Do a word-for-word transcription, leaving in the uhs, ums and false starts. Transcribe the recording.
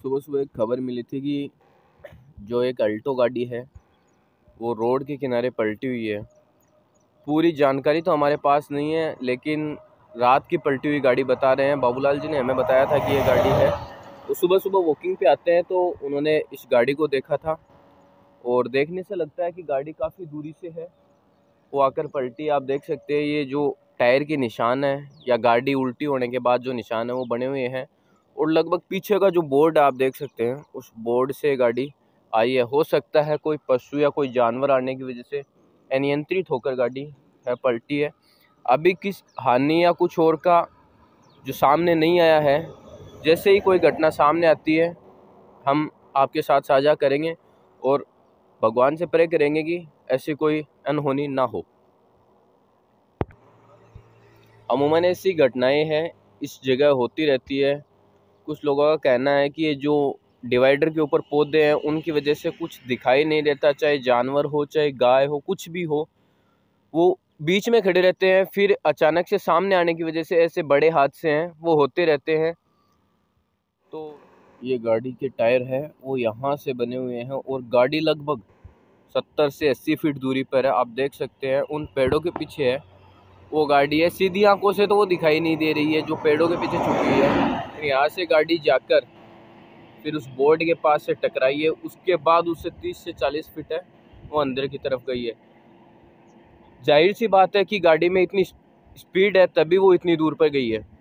सुबह सुबह एक खबर मिली थी कि जो एक अल्टो गाड़ी है वो रोड के किनारे पलटी हुई है। पूरी जानकारी तो हमारे पास नहीं है, लेकिन रात की पलटी हुई गाड़ी बता रहे हैं। बाबूलाल जी ने हमें बताया था कि ये गाड़ी है। तो सुबह सुबह वॉकिंग पे आते हैं तो उन्होंने इस गाड़ी को देखा था और देखने से लगता है कि गाड़ी काफ़ी दूरी से है, वो आकर पलटी। आप देख सकते हैं ये जो टायर के निशान है या गाड़ी उल्टी होने के बाद जो निशान है वो बने हुए हैं, और लगभग पीछे का जो बोर्ड आप देख सकते हैं उस बोर्ड से गाड़ी आई है। हो सकता है कोई पशु या कोई जानवर आने की वजह से अनियंत्रित होकर गाड़ी है पलटी है। अभी किस हानि या कुछ और का जो सामने नहीं आया है। जैसे ही कोई घटना सामने आती है हम आपके साथ साझा करेंगे और भगवान से प्रे करेंगे कि ऐसी कोई अनहोनी ना हो। अमूमन ऐसी घटनाएं हैं इस जगह होती रहती है। कुछ लोगों का कहना है कि ये जो डिवाइडर के ऊपर पौधे हैं उनकी वजह से कुछ दिखाई नहीं देता, चाहे जानवर हो चाहे गाय हो कुछ भी हो, वो बीच में खड़े रहते हैं। फिर अचानक से सामने आने की वजह से ऐसे बड़े हादसे हैं वो होते रहते हैं। तो ये गाड़ी के टायर है वो यहाँ से बने हुए हैं और गाड़ी लगभग सत्तर से अस्सी फीट दूरी पर है। आप देख सकते हैं उन पेड़ों के पीछे है वो गाड़ी है। सीधी आंखों से तो वो दिखाई नहीं दे रही है जो पेड़ों के पीछे छुपी हुई है। यहाँ से गाड़ी जाकर फिर उस बोर्ड के पास से टकराई है, उसके बाद उससे तीस से चालीस फीट है वो अंदर की तरफ गई है। जाहिर सी बात है कि गाड़ी में इतनी स्पीड है तभी वो इतनी दूर पर गई है।